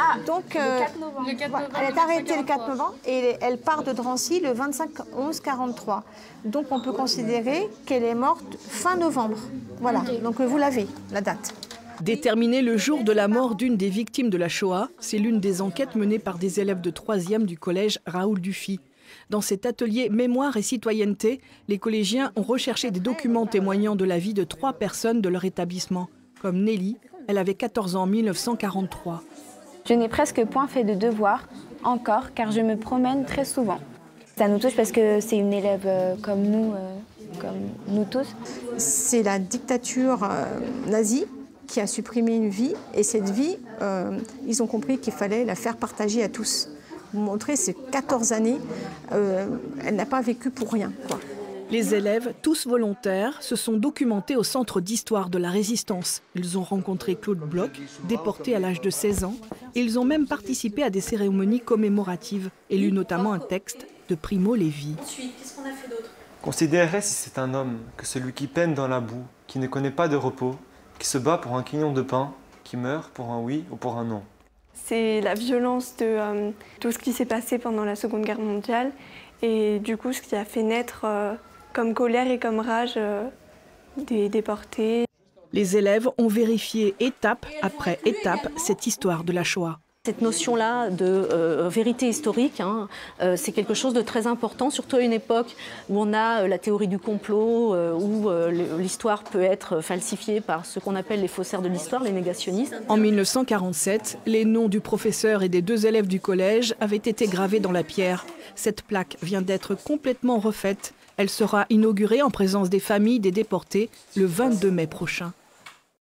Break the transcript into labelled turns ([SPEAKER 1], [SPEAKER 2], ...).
[SPEAKER 1] Donc,
[SPEAKER 2] le 4 novembre.
[SPEAKER 1] elle est arrêtée le 4 novembre et elle part de Drancy le 25/11/43. Donc on peut considérer qu'elle est morte fin novembre. Voilà, donc vous l'avez, la date.
[SPEAKER 3] Déterminer le jour de la mort d'une des victimes de la Shoah, c'est l'une des enquêtes menées par des élèves de 3e du collège Raoul Dufy. Dans cet atelier Mémoire et citoyenneté, les collégiens ont recherché des documents témoignant de la vie de 3 personnes de leur établissement, comme Nelly, elle avait 14 ans en 1943.
[SPEAKER 2] Je n'ai presque point fait de devoirs, encore, car je me promène très souvent. Ça nous touche parce que c'est une élève comme nous tous.
[SPEAKER 1] C'est la dictature nazie qui a supprimé une vie, et cette vie, ils ont compris qu'il fallait la faire partager à tous. Vous montrez ces 14 années, elle n'a pas vécu pour rien, quoi.
[SPEAKER 3] Les élèves, tous volontaires, se sont documentés au Centre d'histoire de la Résistance. Ils ont rencontré Claude Bloch, déporté à l'âge de 16 ans, et ils ont même participé à des cérémonies commémoratives, et lu notamment un texte de Primo Levi.
[SPEAKER 4] Ensuite, qu'est-ce qu'on a fait d'autre?
[SPEAKER 5] Considérerait si c'est un homme que celui qui peine dans la boue, qui ne connaît pas de repos, qui se bat pour un quignon de pain, qui meurt pour un oui ou pour un non.
[SPEAKER 6] C'est la violence de tout ce qui s'est passé pendant la Seconde Guerre mondiale et du coup ce qui a fait naître comme colère et comme rage des déportés.
[SPEAKER 3] Les élèves ont vérifié étape après étape cette histoire de la Shoah.
[SPEAKER 4] Cette notion-là de vérité historique, c'est quelque chose de très important, surtout à une époque où on a la théorie du complot, où l'histoire peut être falsifiée par ce qu'on appelle les faussaires de l'histoire, les négationnistes.
[SPEAKER 3] En 1947, les noms du professeur et des 2 élèves du collège avaient été gravés dans la pierre. Cette plaque vient d'être complètement refaite. Elle sera inaugurée en présence des familles des déportés le 22 mai prochain.